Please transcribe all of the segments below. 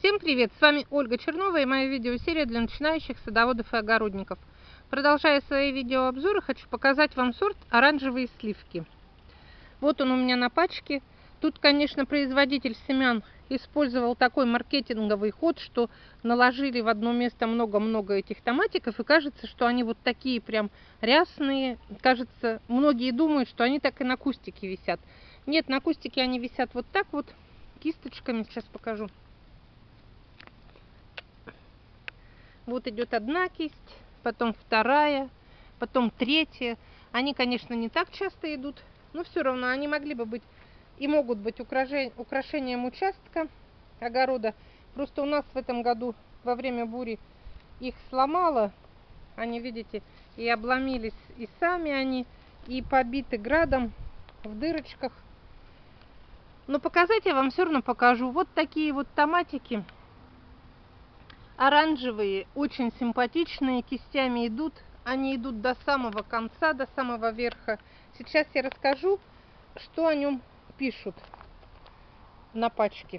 Всем привет! С вами Ольга Чернова и моя видеосерия для начинающих садоводов и огородников. Продолжая свои видеообзоры, хочу показать вам сорт оранжевые сливки. Вот он у меня на пачке. Тут, конечно, производитель семян использовал такой маркетинговый ход, что наложили в одно место много-много этих томатиков, и кажется, что они вот такие прям рясные. Кажется, многие думают, что они так и на кустике висят. Нет, на кустике они висят вот так вот, кисточками. Сейчас покажу. Вот идет одна кисть, потом вторая, потом третья. Они, конечно, не так часто идут, но все равно они могли бы быть и могут быть украшением участка огорода. Просто у нас в этом году во время бури их сломало. Они, видите, и обломились, и сами они, и побиты градом в дырочках. Но показать я вам все равно покажу. Вот такие вот томатики. Оранжевые, очень симпатичные, кистями идут. Они идут до самого конца, до самого верха. Сейчас я расскажу, что о нем пишут на пачке.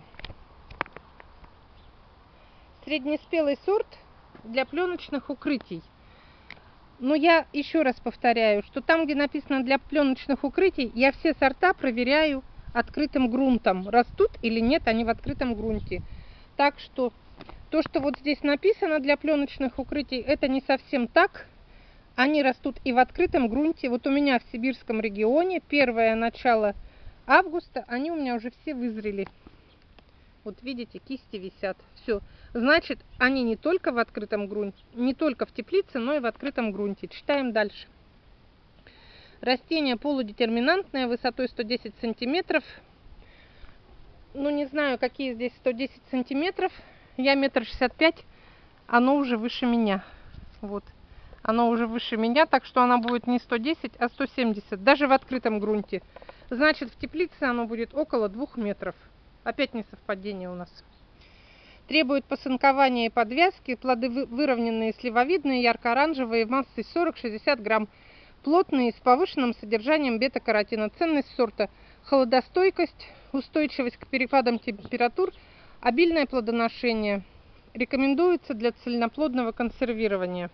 Среднеспелый сорт для пленочных укрытий. Но я еще раз повторяю, что там, где написано для пленочных укрытий, я все сорта проверяю открытым грунтом. Растут или нет они в открытом грунте. Так что то, что вот здесь написано для пленочных укрытий, это не совсем так. Они растут и в открытом грунте. Вот у меня в сибирском регионе первое начало августа, они у меня уже все вызрели. Вот видите, кисти висят. Все. Значит, они не только в открытом грунте, не только в теплице, но и в открытом грунте. Читаем дальше. Растение полудетерминантное, высотой 110 сантиметров. Ну, не знаю, какие здесь 110 сантиметров. Я 1,65 м, оно уже выше меня. Вот. Оно уже выше меня, так что она будет не 110, а 170, даже в открытом грунте. Значит, в теплице оно будет около 2 метров. Опять несовпадение у нас. Требует посынкования и подвязки. Плоды выровненные, сливовидные, ярко-оранжевые, массой 40-60 грамм. Плотные, с повышенным содержанием бета-каротина. Ценность сорта: холодостойкость, устойчивость к перепадам температур, обильное плодоношение. Рекомендуется для цельноплодного консервирования.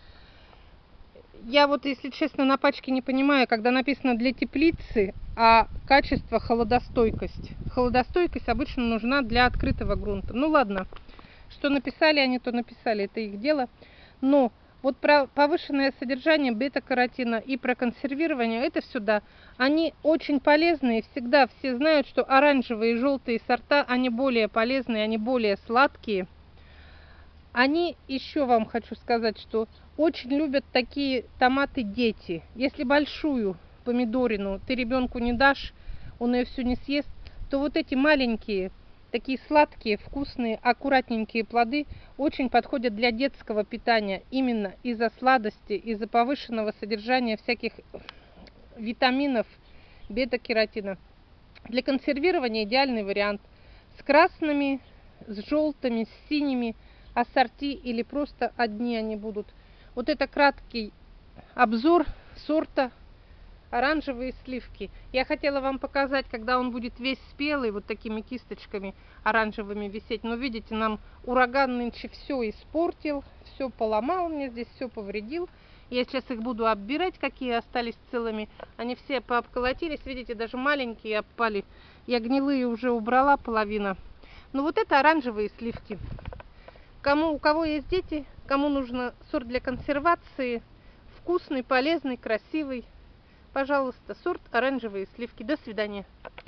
Я вот, если честно, на пачке не понимаю, когда написано для теплицы, а качество холодостойкость. Холодостойкость обычно нужна для открытого грунта. Ну ладно, что написали они, то написали, это их дело. Но вот про повышенное содержание бета-каротина и про консервирование, это сюда. Они очень полезные. Всегда все знают, что оранжевые и желтые сорта, они более полезные, они более сладкие. Они, еще вам хочу сказать, что очень любят такие томаты дети. Если большую помидорину ты ребенку не дашь, он ее все не съест, то вот эти маленькие, такие сладкие, вкусные, аккуратненькие плоды очень подходят для детского питания. Именно из-за сладости, из-за повышенного содержания всяких витаминов, бета-каротина. Для консервирования идеальный вариант. С красными, с желтыми, с синими ассорти или просто одни они будут. Вот это краткий обзор сорта оранжевые сливки. Я хотела вам показать, когда он будет весь спелый, вот такими кисточками оранжевыми висеть. Но видите, нам ураган нынче все испортил, все поломал мне здесь, все повредил. Я сейчас их буду оббирать, какие остались целыми. Они все пообколотились, видите, даже маленькие опали. Я гнилые уже убрала половина. Но вот это оранжевые сливки. У кого есть дети, кому нужно сорт для консервации, вкусный, полезный, красивый, пожалуйста, сорт оранжевые сливки. До свидания.